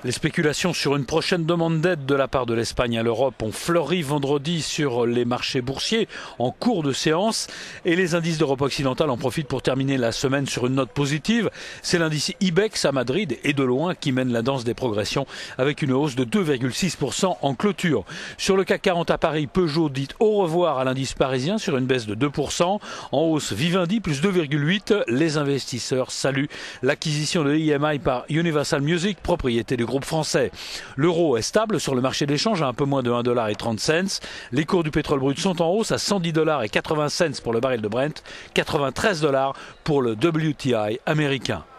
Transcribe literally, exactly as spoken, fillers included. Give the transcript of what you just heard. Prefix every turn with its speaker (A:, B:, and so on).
A: Les spéculations sur une prochaine demande d'aide de la part de l'Espagne à l'Europe ont fleuri vendredi sur les marchés boursiers en cours de séance et les indices d'Europe occidentale en profitent pour terminer la semaine sur une note positive. C'est l'indice IBEX à Madrid et de loin qui mène la danse des progressions avec une hausse de deux virgule six pour cent en clôture. Sur le CAC quarante à Paris, Peugeot dit au revoir à l'indice parisien sur une baisse de deux pour cent. En hausse Vivendi plus deux virgule huit pour cent. Les investisseurs saluent l'acquisition de I M I par Universal Music, propriété du groupe français. L'euro est stable sur le marché d'échange à un peu moins de un dollar trente. Les cours du pétrole brut sont en hausse à cent dix dollars quatre-vingts pour le baril de Brent, quatre-vingt-treize dollars pour le W T I américain.